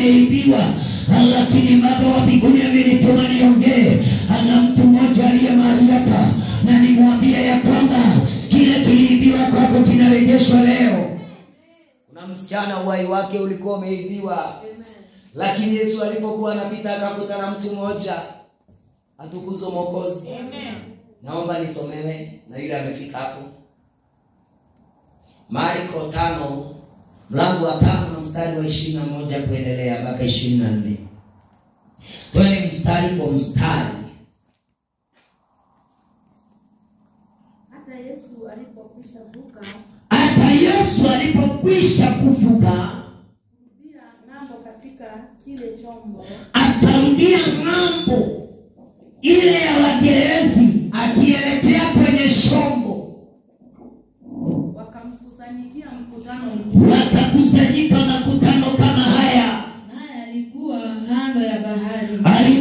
nimeibiwa, lakini Baba wa mbinguni amenituma niongee. Ana mtu mmoja aliye mahali hapa na nimwambia ya kwamba kile kiliibiwa kwako kinarejeshwa leo. Kuna msichana uhai wake ulikuwa umeibiwa. Lakini Yesu alipokuwa anapita akakutana mtu mmoja. Atukuzwe Mwokozi. Amen. Naomba nisomewe na yule amefika hapo. Marko 5 mlango wa 5 na mstari wa 21 kuendelea mpaka 24. Twende mstari kwa mstari. Hata Yesu alipokwisha kuvuka ng'ambo katika kile chombo, akarudia ng'ambo ile ya Wagerezi akielekea kwenye shombo. wakamkusanyikia mkutano Wakakusanyika makutano kama haya. naye alikuwa kando ya bahari.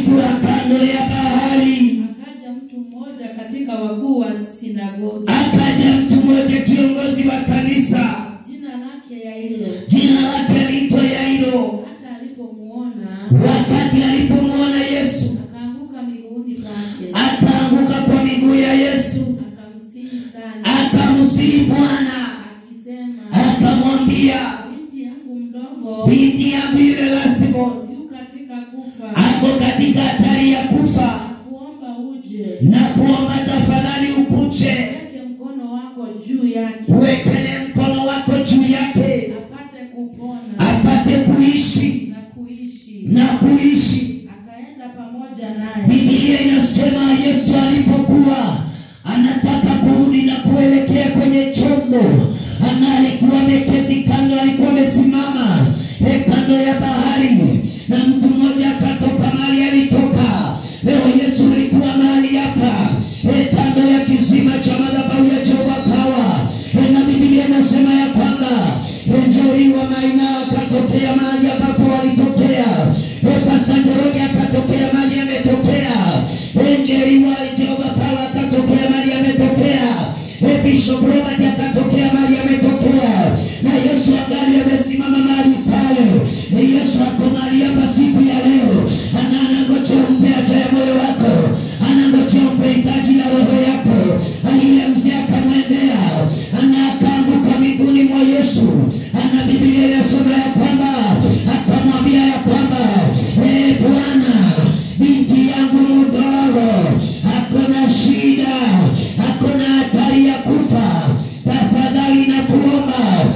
Akaja mtu mmoja katika wakuu wa sinagogi, kiongozi wa kanisa, jina lake Yairo. aliitwa Yairo. Hata alipomuona, Wakati alipomwona Yesu, akaanguka miguuni pake, akaanguka kwa miguu ya Yesu, akamsihi sana, akamsihi Bwana, akisema, akamwambia, binti yangu mdogo binti yangu yule lastborn yu katika kufa, ako katika hatari ya kufa, kuomba uje na kuomba tafadhali ukuje, weke mkono wako juu yake, uwekele mkono wako juu yake, apate kupona apate kuishi na kuishi. Akaenda pamoja naye. Biblia inasema Yesu alipokuwa anataka kurudi na kuelekea kwenye chombo, alikuwa ameketi kando, alikuwa amesimama kando ya bahari, na mtu mmoja akatoka mahali alitoka. Leo Yesu alikuwa mahali hapa kando ya kisima cha madhabahu ya Jehova Power, na Biblia inasema ya kwamba Njeri wa Maina akatokea mahali ambapo walitokea. Pastor Njoroge akatokea mahali ametokea. Njeri wa Jehova Power akatokea mahali ametokea. Bishop Robert akatokea mahali ametokea. Na Yesu angali amesimama mahali pale. Yesu ako mahali hapa siku ya leo. Anangoja umpe haja ya moyo wako. Anangoja umpe hitaji la roho yako. Yule mzee akamwendea, akaanguka miguuni mwa Yesu. Ana Biblia inasema ya kwamba akamwambia ya kwamba Bwana, binti yangu mdogo hakuna shida, hakuna hatari ya kufa, tafadhali na kuomba.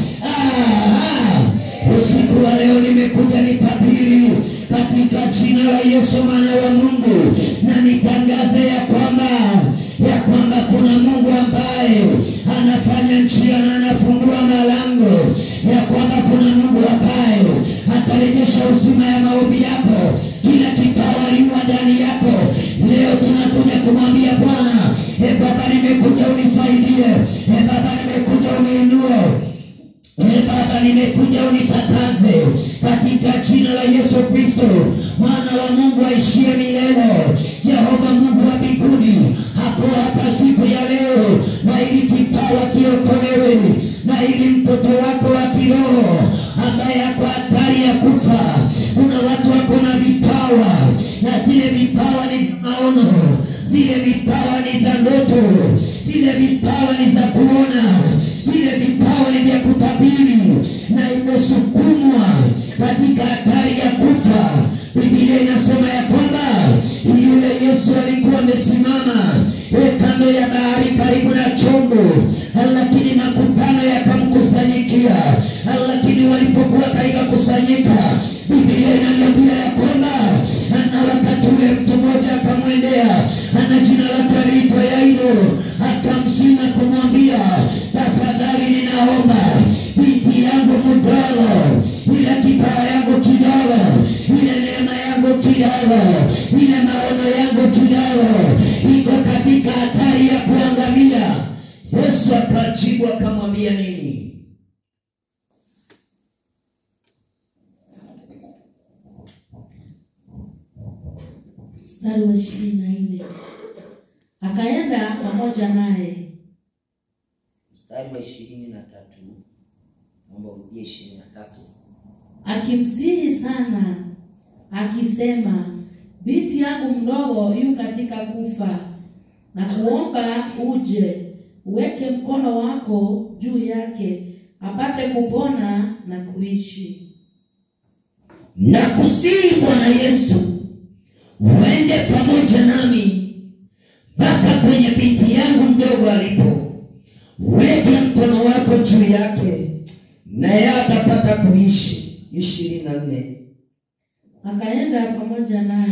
Usiku wa leo nimekuja nitabiri katika jina la Yesu mwana wa Mungu, na nitangaze ya kwamba kuna Mungu ambaye anafanya njia na anafungua malango, ya kwamba kuna Mungu ambaye atarejesha uzima ya maombi yako, kila kipawa liwa ndani yako. Leo tunakuja kumwambia Bwana, Baba nimekuja unisaidie, Baba nimekuja uniinue, Baba nimekuja unitakaze katika jina la Yesu Kristo mwana wa Mungu aishie milele. Jehova Mungu wa mbinguni hapo hapa siku ya leo, na ili kipawa kiokolewe, na ili mtoto wako wa kiroho ambaye ako hatari ya kufa. Kuna watu wako na vipawa, na zile vipawa ni za maono, zile vipawa ni za ndoto, zile vipawa ni za kuona, zile vipawa ni vya kutabiri, na imesukumwa katika hatari ya kufa. Biblia inasema ya kwamba yule Yesu alikuwa amesimama kando ya bahari karibu na chombo, lakini makutano yakamkusanyikia. Lakini walipokuwa katika kusanyika, Biblia inaniambia ya kwamba na wakati ule mtu mmoja akamwendea, ana jina lake aliitwa Yairo, akamsina kumwambia, tafadhali ninaomba binti yangu mdogo, ile kipawa yangu kidogo, ile neema yangu kidogo, ile maono yangu kidogo, iko katika hatari ya kuangamia. Yesu akajibu akamwambia nini? Mstari wa 24. Akaenda pamoja naye. Mstari wa 23. Naomba urudie 23. akimsihi sana, akisema, binti yangu mdogo yu katika kufa, na kuomba uje uweke mkono wako juu yake apate kupona na kuishi. Na kusihi Bwana Yesu uende pamoja nami mpaka kwenye binti yangu mdogo alipo. Weke mkono wako juu yake na yeye atapata kuishi. 24. Akaenda pamoja naye.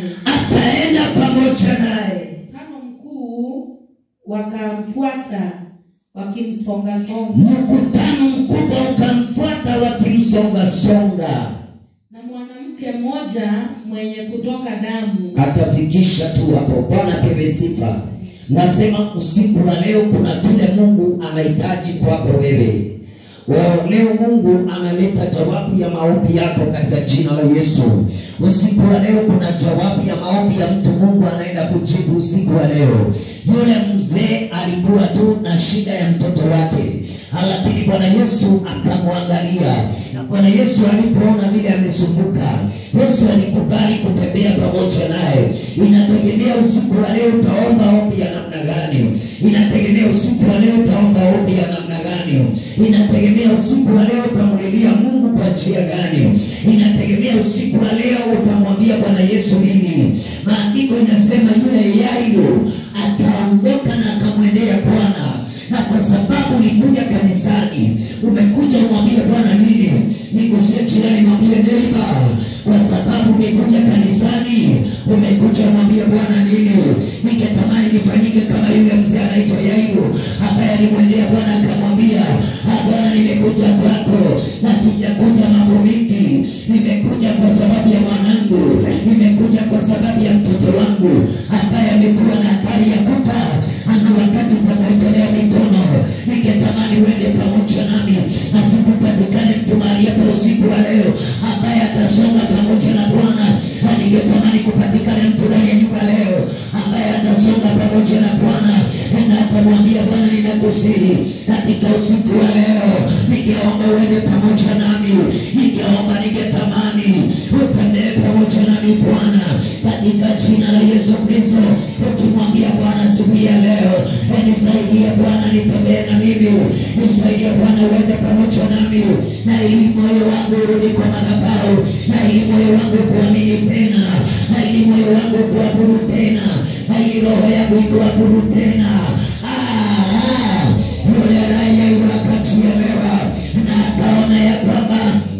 Mkutano mkuu wakamfuata wakimsonga-songa. Mkutano mkubwa ukamfuata wakimsonga-songa. Na mwanamke mmoja mwenye kutoka damu. Atafikisha tu hapo. Bwana pewe sifa. Nasema usiku wa leo kuna kile Mungu anahitaji kwako wewe. Leo Mungu analeta jawabu ya maombi yako katika jina la Yesu. Usiku wa leo kuna jawabu ya maombi ya mtu Mungu anaenda kujibu usiku wa leo. Yule mzee alikuwa tu na shida ya mtoto wake, lakini Bwana Yesu akamwangalia. Bwana Yesu alipoona vile amesumbuka, Yesu alikubali kutembea pamoja naye. Inategemea usiku wa leo utaomba ombi ya namna gani. Inategemea usiku wa leo utaomba ombi ya namna gani. Inategemea usiku wa leo utamulilia Mungu kwa njia gani. Inategemea usiku wa leo utamwambia Bwana Yesu nini. Maandiko inasema yule Yairo akaondoka na akamwendea Bwana. Na kwa sababu ulikuja kanisani, umekuja umwambie Bwana nini? Nigusie jirani, mwambie neighbor, kwa sababu umekuja kanisani, umekuja umwambie Bwana nini? Ningetamani nifanyike kama yule mzee anaitwa Yairo ambaye alimwendea Bwana akamwambia, Bwana nimekuja kwako na sijakuja mambo mingi. Nimekuja kwa sababu ya mwanangu, nimekuja kwa sababu ya mtoto wangu ambaye amekuwa na hatari ya kufa. Ana wakati utamwekelea mikono. Ningetamani uende pamoja nami, asikupatikane mtu mahali hapa usiku wa leo ambaye atasonga pamoja na Bwana. Ningetamani kupatikane mtu ndani ya nyumba leo ambaye atasonga pamoja na Bwana na atamwambia Bwana, ninakusihi katika usiku wa leo, ningeomba uende pamoja nami. Ningetamani utembee pamoja nami Bwana, katika jina la Yesu Kristo. Ukimwambia Bwana siku ya leo, nisaidie Bwana nitembee na mimi, nisaidie Bwana uende pamoja nami, na ili moyo wangu urudi kwa madhabahu, na ili moyo wangu kuamini tena, na ili moyo wangu kuabudu tena, na ili roho yangu ikuabudu tena. Yule raia wakachelewa na akaona ya kwamba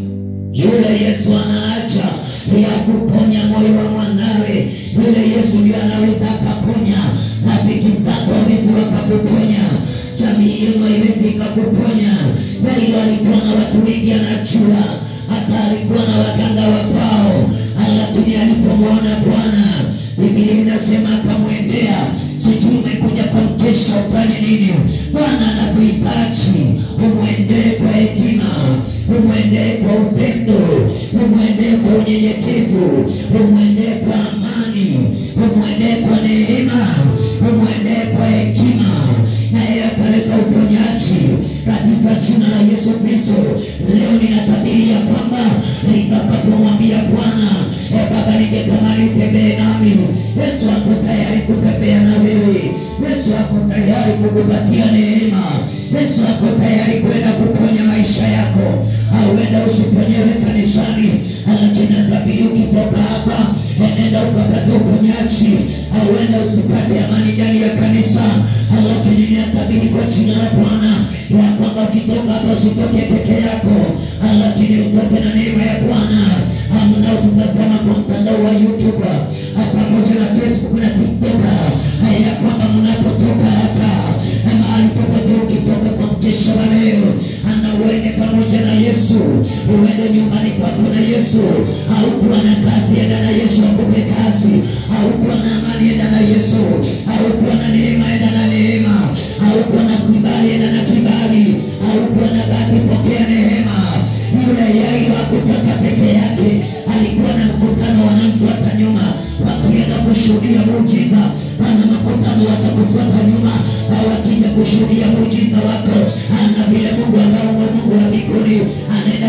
yule Yesu anaacha ya kuponya moyo wa mwanawe. Yule Yesu ndiye anaweza akaponya. Rafiki zako hawezi wakakuponya, jamii yenu haiwezi kukuponya. Yairo alikuwa na watu wengi anajua, hata alikuwa na waganga wa kwao, lakini alipomwona Bwana, Biblia inasema akamwendea. Sijui umekuja kwa mkesha ufanye nini? Bwana anakuhitaji umwendee kwa hekima, umwendee kwa upendo, umwendee kwa unyenyekevu, umwendee kwa amani, umwendee kwa neema, umwendee kwa hekima, na yeye ataleta uponyaji katika jina la Yesu Kristo. Leo ninatabiri ya kwamba nitakapomwambia Bwana, Baba ningetamani utembee nami, Yesu ako tayari kutembea na wewe. Yesu ako tayari kukupatia neema. Yesu ako tayari kwenda kuponya maisha yako. Huenda usiponyewe kanisani, lakini natabiri ukitoka hapa nenda ukapata uponyaji. Huenda usipate amani ndani ya kanisa, lakini ninatabiri kwa jina la Bwana ya kwamba ukitoka hapa usitoke peke yako, lakini utoke na neema ya Bwana. Mnaotutazama kwa mtandao wa YouTube pamoja na Facebook na TikTok, ya kwamba mnapotoka hapa mahali popote, ukitoka kwa mkesha wa leo, uende pamoja na Yesu, uende nyumbani kwako na Yesu. Haukuwa na kazi, enda na Yesu akupe kazi. Haukuwa na amani, enda na Yesu. Haukuwa na neema, enda na neema. Haukuwa na kibali, enda na kibali. Haukuwa na bahati, pokea neema. Yule Yairo hakutoka peke yake, alikuwa na mkutano wanamfuata nyuma wakienda kushuhudia muujiza. Wana mkutano watakufuata nyuma wakija kushuhudia muujiza wako, na vile Mungu ambao Mungu wa mbinguni anaenda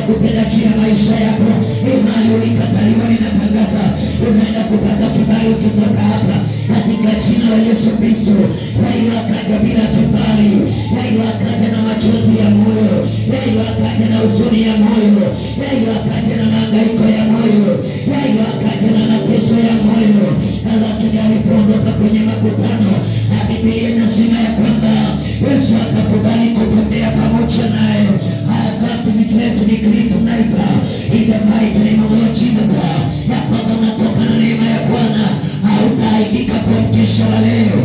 kutenda juu ya maisha yako. Imani ulikataliwa, ninatangaza unaenda kupata kibali ukitoka hapa katika jina la Yesu Kristo. Yailo akaja bila kibali, yailo akaja na machozi ya moyo, yailo akaja na huzuni ya moyo, yailo akaja na mahangaiko ya moyo, yailo akaja na mateso ya moyo. Lakini alipoondoka kwenye makutano, na Biblia inasema ya kwamba Yesu akakubali kutembea pamoja naye. Tonight in the mighty name of Lord Jesus, ya kwamba unatoka na neema ya Bwana, hautaaibika kwa mkesha wa leo.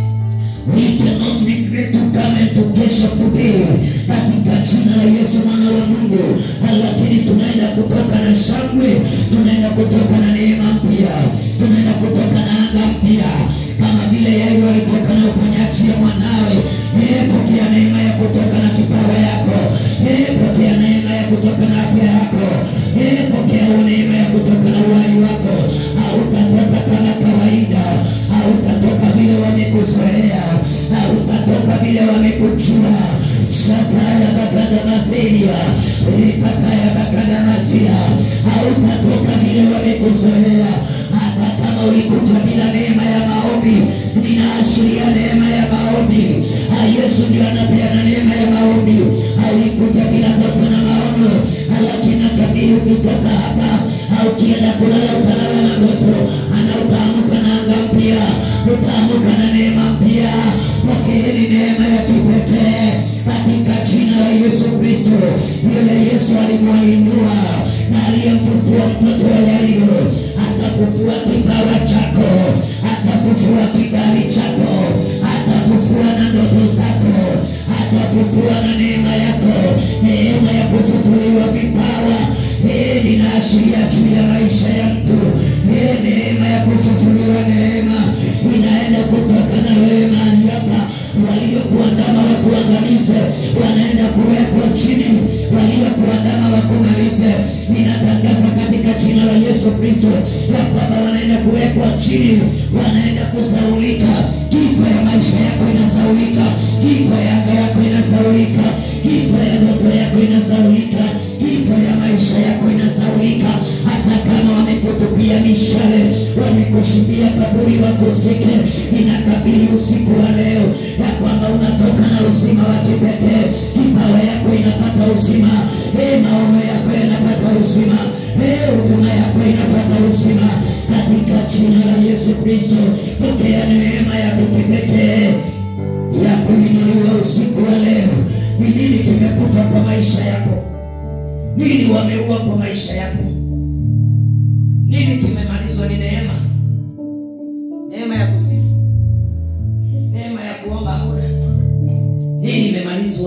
We cannot regret to come and to kesha today katika jina la Yesu mwana wa Mungu. Lakini tunaenda kutoka na shangwe, tunaenda kutoka na neema mpya, tunaenda kutoka na anga mpya. Kama vile Yairo alitoka na uponyaji ya mwanawe, pokea neema ya kutoka na kipawa yako, pokea neema ya kutoka na afya yako, pokea neema ya kutoka na uhai wako. Hautatoka kama kawaida, hautatoka vile wamekuzoea, hautatoka vile wamekujua. Shataya bagada mazeria, ripataya bagada mazia, hautatoka vile wamekuzoea. Hata kama ulikuja bila neema ya maombi, ninaashiria neema ya maombi. Yesu ndio anapeana neema ya maombi. Ulikuja bila ndoto na maono, lakini natabiri ukitoka hapa, ukienda kulala utalala na ndoto, utaamka na anga mpya, utaamka na neema mpya. Pokeeni neema ya kipekee katika jina la Yesu Kristo. Yule Yesu alimwinua na aliyemfufua mtoto wa Yairo, atafufua kipawa chako, atafufua kibali chako, atafufua na ndoto zako, atafufua na neema yako. Neema ya kufufuliwa vipawa, ninaashiria juu ya maisha ya mtu. Neema ya kufufuliwa, neema inaenda kutoka na wewe mahali hapa. Waliokuandama wakuangamize, wanaenda kuwekwa chini. Waliokuandama wakumalize, ninatangaza katika jina la Yesu Kristo ya kwamba wanaenda kuwekwa chini, wanaenda kusaulika. Kifo ya maisha yako inasaulika, kifo ya anga yako inasaulika, kifo ya ndoto yako inasaulika, kifo ya maisha yako inasaulika. Hata kama wamekutupia mishale, wamekushimbia kaburi wakuzike, ninatabiri usiku wa leo ya kwamba unatoka na uzima wa kipekee. Kipawa yako inapata uzima, maono yako yanapata uzima, huduma yako inapata uzima katika jina la Yesu Kristo. Pokea neema ya kipekee ya kuinuliwa usiku wa leo. Ni nini kimekufa kwa maisha yako? Nini wameua kwa maisha yako? Nini kimemalizwa? Ni neema. Neema ya kusifu, neema ya kuomba hakuna. Nini imemalizwa?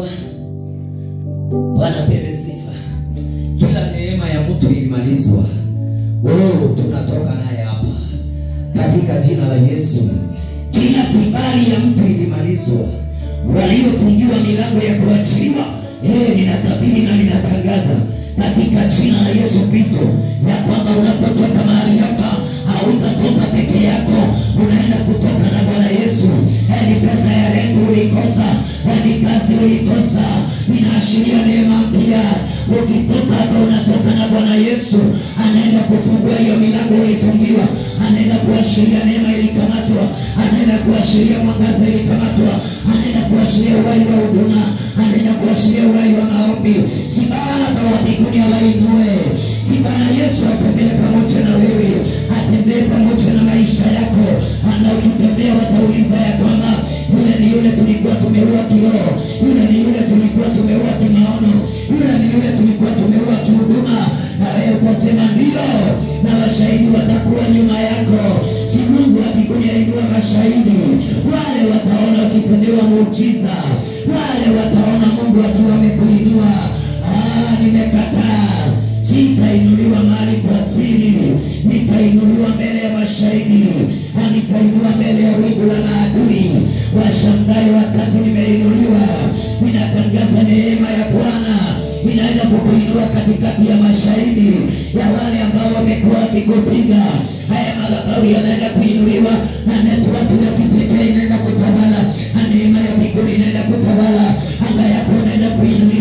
Bwana pewe sifa. Kila neema ya mtu ilimalizwa, tunatoka naye hapa katika jina la Yesu. Kila kibali ya mtu ilimalizwa. Waliofungiwa milango ya kuachiliwa, ninatabiri na ninatangaza katika jina la Yesu Kristo ya kwamba unapotoka mahali hapa, hautatoka peke yako, unaenda kutoka na Bwana Yesu. Ni pesa ya renti ulikosa, ni kazi ulikosa, ninaashiria neema mpya. Ukitoka hapa unatoka na Bwana Yesu, anaenda kufungua hiyo milango ulifungiwa, anaenda kuashiria neema ilikamatwa, anaenda kuashiria mwangaza ilikamatwa, anaenda kuashiria uhai wa huduma, anaenda kuashiria uhai wa maombi. Si Baba wa mbinguni awainue, si Bwana Yesu atembee pamoja na wewe, atembee pamoja na maisha yako. Ukitembea watauliza ya kwamba yule ni yule tulikuwa tumeua kiroho, yule ni yule tulikuwa tumeua kimaono, yule ni yule tulikuwa tumeua kihuduma. Na wewe utasema ndio, na mashahidi watakuwa nyuma yako. Si Mungu wa mbinguni ainua mashahidi, wale wataona ukitendewa muujiza, wale wataona Mungu akiwa amekuinua. Nimekataa, sitainuliwa mahali kwa siri, nitainuliwa mbele ya mashahidi, nitainuliwa mbele ya wingu la maadui. Washangae wakati nimeinuliwa. Ninatangaza neema ya Bwana inaenda kukuinua katikati ya mashahidi, ya wale ambao wamekuwa wakikupiga. Haya madhabahu yanaenda kuinuliwa, na network ya kipekee inaenda kutawala, na neema ya mbinguni inaenda kutawala. Anga yako inaenda kuinuliwa,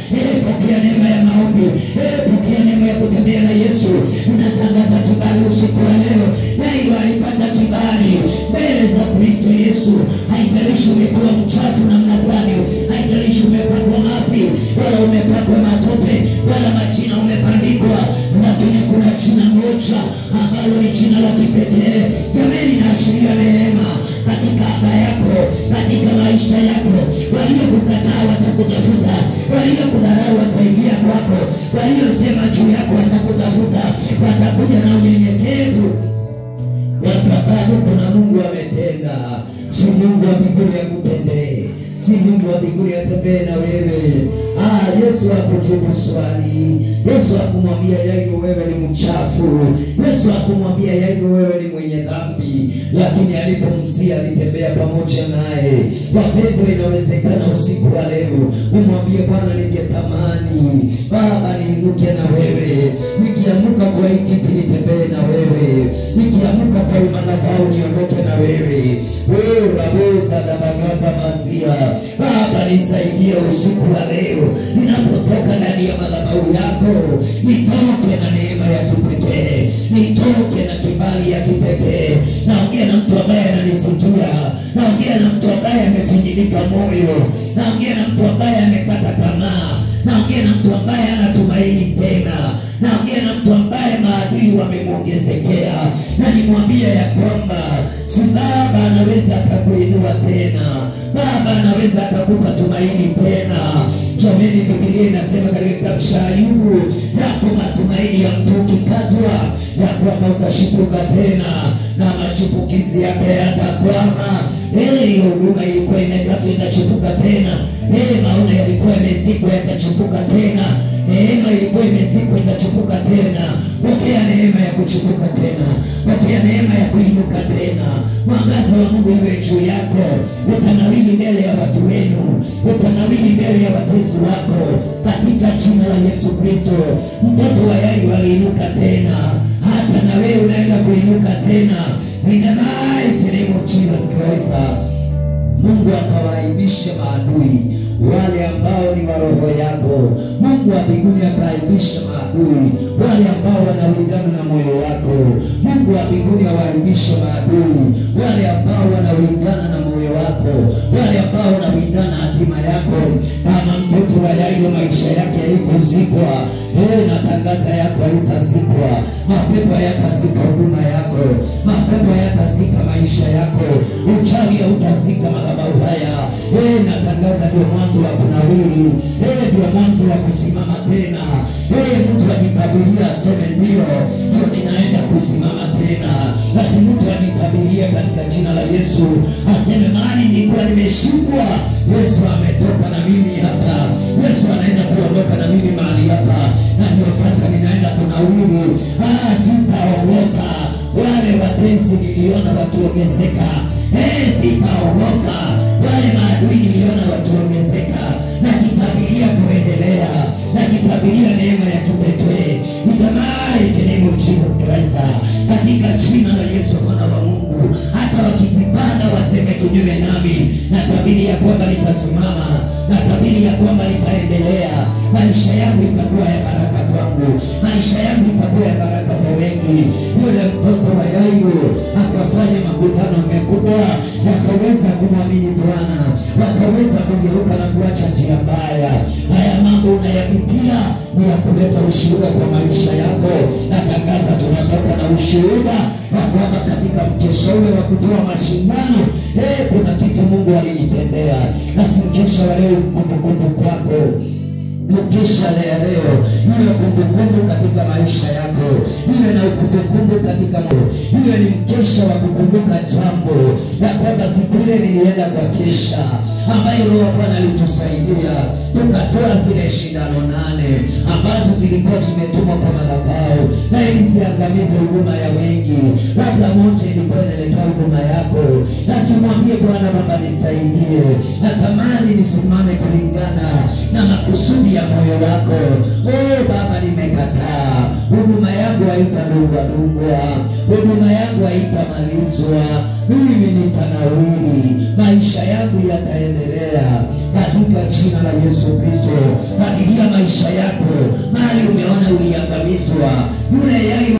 Pokea neema ya maombi, pokea neema ya kutembea na Yesu. Ninatangaza kibali usiku wa leo. Yairo alipata kibali mbele za Kristo Yesu. Haijalishi umekuwa mchafu namna gani, haijalishi umepakwa mafi wala umepakwa matope wala majina umepandikwa, lakini kuna jina moja ambalo ni jina la kipekee. Jamani, naashiria neema katika anga yako, katika maisha yako. Waliokukataa watakutafuta, waliokudharau wataingia kwako, waliosema juu yako watakutafuta, watakuja na unyenyekevu, kwa sababu kuna Mungu ametenda. Si Mungu wa mbinguni akutendee, si Mungu wa mbinguni atembee na wewe. Yesu hakujibu swali. Yesu hakumwambia Yairo wewe ni mchafu. Yesu hakumwambia Yairo wewe ni mwenye dhambi, lakini alipomsia alitembea pamoja naye. Wapendwa, inawezekana usiku wa leo umwambie Bwana, ningetamani Baba niinuke na wewe, nikiamuka kwa hii kiti nitembee na wewe, nikiamuka kwa madhabahu niondoke na wewe. Wewe rabeza na maganda mazia, Baba nisaidie usiku wa leo. Ninapotoka ndani ya madhabahu yako, nitoke na neema ya kipekee, nitoke na kibali ya kipekee. Naongea na mtu ambaye ananisikia, naongea na mtu ambaye amefinyilika moyo, naongea na mtu ambaye amekata tamaa, naongea na mtu ambaye anatumaini tena, naongea na mtu ambaye maadui wamemwongezekea, na nimwambia ya kwamba si Baba anaweza akakuinua tena, Baba anaweza akakupa tumaini tena. Jamani, Biblia inasema katika kitabu cha Ayubu, yako matumaini ya mtu ukikatwa, ya kwamba utashipuka tena na machipukizi yake yatakwama. Hiyo huduma ilikuwa imekatwa, itachipuka tena. Maono yalikuwa yamezikwa, yatachipuka tena. Neema ilikuwa imezikwa, itachipuka tena. Pokea neema ya kuchipuka tena, pokea neema ya kuinuka tena. Mwangaza wa Mungu iwe juu yako. Utanawili mbele ya watu wenu, utanawili mbele ya watesi wako, katika jina la Yesu Kristo. Mtoto wa Yairo aliinuka tena, hata na wewe unaenda kuinuka tena. In the mighty name of Jesus Christ. Mungu atawaaibisha maadui wale ambao ni wa roho yako. Mungu wa mbinguni ataaibisha maadui wale ambao wanawindana na moyo wako. Mungu wa mbinguni awaaibishe maadui wale ambao wanawindana na moyo wako, wale ambao wanawindana hatima yako. Kama mtoto wa Yairo maisha yake haikuzikwa, natangaza yako haitazikwa. Mapepo hayatazika huduma yako, mapepo hayatazika maisha yako, uchawi hautazika madhabahu haya. Natangaza ndio mwanzo wa kunawiri, ndio mwanzo wa kusimama tena. Mtu ajitabiria aseme ndio ninaenda kusimama tena. Basi mtu ajitabiria katika jina la Yesu, aseme mahali nilikuwa nimeshindwa, Yesu ametoka na mimi hapa. Yesu anaenda kuondoka na mimi mahali hapa, na ndio sasa ninaenda kunawiri. Sitaogopa wale wapenzi niliona wakiongezeka, sitaogopa wale maadui niliona wakiongezeka. Najitabiria kuendelea, najitabiria neema ya kipekee. In the mighty name of Jesus Christ, katika jina la Yesu mwana wa Mungu. Hata wakijipanda waseme kinyume nami, natabiri ya kwamba nitasimama, natabiri ya kwamba nitaendelea. Maisha yangu itakuwa ya baraka kwangu, maisha yangu itakuwa ya baraka kwa wengi. Yule mtoto wa Yairo akafanya makutano makubwa, wakaweza kumwamini Bwana, wakaweza kugeuka na kuacha njia mbaya. Haya mambo unayapitia ni ya kuleta ushuhuda kwa maisha yako. Natangaza tunatoka na ushuhuda ya kwamba katika mkesha ule wa kutoa mashindano, kuna kitu Mungu alinitendea. Na mkesha wa leo kumbukumbu kwako, mkesha leo iwe kumbukumbu katika maisha yako, iwe na kumbukumbu katika iwe ni mkesha wa kukumbuka jambo ya kwamba siku ile nilienda kwa kesha ambayo Roho Bwana alitusaidia tukatoa zile shindano 8 ambazo zilikuwa tumetumwa kwa madhabahu na ili ziangamize huduma ya wengi. Labda moja ilikuwa inaleta huduma yako, na simwambie Bwana, Baba nisaidie, natamani nisimame kulingana na makusudi ya moyo wako. Baba nimekataa huduma yangu haitadungwa, huduma yangu haitamalizwa. Mimi nitanawiri, maisha yangu yataendelea katika jina la Yesu Kristo. Kadiria maisha yako, mahali umeona uliangamizwa, yule Yairo